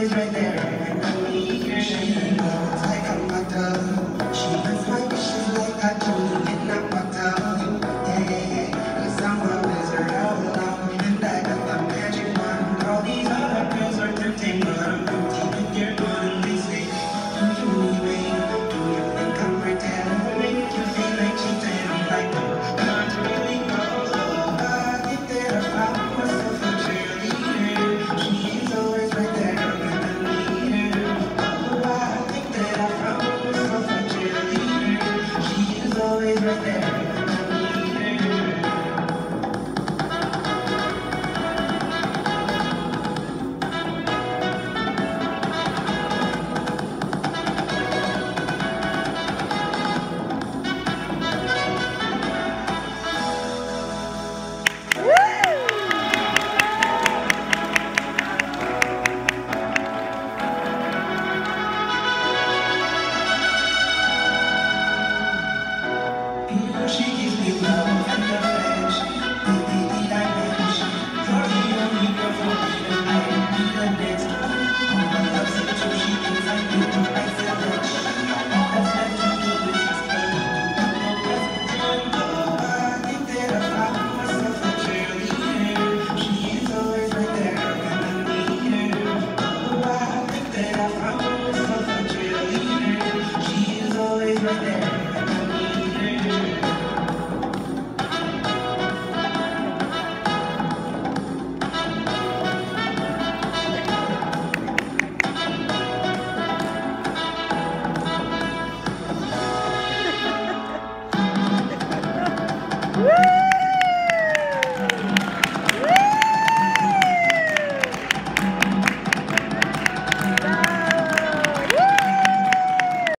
always right there when I need her. She knows like I'm fucked up. She lets my wishes like I do, and I'm fucked up. Yeah, yeah, yeah. Cause I'm a wizard all alone, and I got the magic wand. All these other girls are tempting, but I'm empty and you're gone. They say, do you need me? Do you think I'm pretend? Make you feel like cheating? I'm like, no, not really. Oh, I think that I found myself a cheerleader. She is always right there when I need her. Oh, I think that I found myself a cheerleader. She is always right there when I need her. She gives me love and affection, the dimension. You're the only girl for me tonight, and be the next one. All my love said to she thinks I do the right selection. All that's left to do is just play. No present. Oh, I think that I found myself a cheerleader. She is always right there when I need her. Oh, I think that I found myself a cheerleader. She is always right there when I need her. Woo!